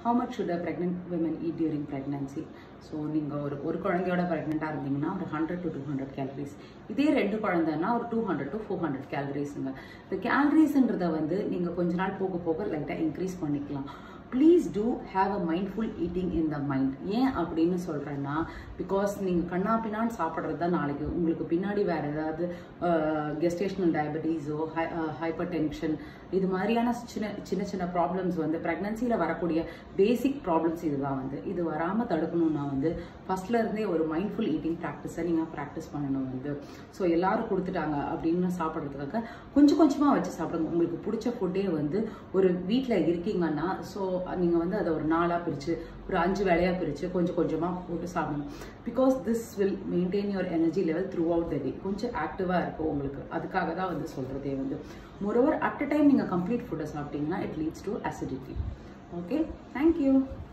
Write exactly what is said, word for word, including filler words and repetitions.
how much should a pregnant women eat during pregnancy? So நீங்க ஒரு ஒரு குழந்தையோட பிரெக்னெண்டா இருந்தீங்கன்னா ஒரு hundred to two hundred calories. இதே ரெண்டு குழந்தைன்னா ஒரு two hundred to four hundred calories-ங்க. இந்த calories-ன்றத வந்து நீங்க கொஞ்ச நாள் போக போக லைட்டா இன்க்ரீஸ் பண்ணிக்கலாம். Please do have a mindful eating in the mind. ஏன் அப்படின்னு சொல்றேன்னா பிகாஸ் நீங்க கண்ணா பின்னான்னு சாப்பிட்றது தான் நாளைக்கு உங்களுக்கு பின்னாடி வேற ஏதாவது கெஸ்டேஷனல் டயபெட்டிஸோ ஹைப்பர் டென்ஷன் இது மாதிரியான சின்ன சின்ன சின்ன ப்ராப்ளம்ஸ் வந்து ப்ரெக்னன்சியில் வரக்கூடிய பேசிக் ப்ராப்ளம்ஸ் இதுதான் வந்து இது வராமல் தடுக்கணும்னா வந்து ஃபர்ஸ்ட்ல இருந்தே ஒரு மைண்ட்ஃபுல் ஈட்டிங் ப்ராக்டிஸை நீங்கள் ப்ராக்டிஸ் பண்ணணும் வந்து ஸோ எல்லாரும் கொடுத்துட்டாங்க அப்படின்னு சாப்பிட்றதுக்காக கொஞ்சம் கொஞ்சமாக வச்சு சாப்பிடுங்க. உங்களுக்கு பிடிச்ச ஃபுட்டே வந்து ஒரு வீட்டில் இருக்கீங்கன்னா ஸோ நீங்கள் வந்து அதை ஒரு நாளாக பிரித்து ஒரு அஞ்சு வேலையாக பிரித்து கொஞ்சம் கொஞ்சமாக போட்டு சாப்பிடணும். Because this will maintain your energy level throughout the day. கொஞ்சம் ஆக்டிவாக இருக்கும் உங்களுக்கு. அதுக்காக தான் வந்து சொல்கிறதே வந்து மோரோவர் அட் அ டைம் நீங்கள் கம்ப்ளீட் ஃபுட்டை சாப்பிட்டீங்கன்னா it leads to acidity. Okay, thank you.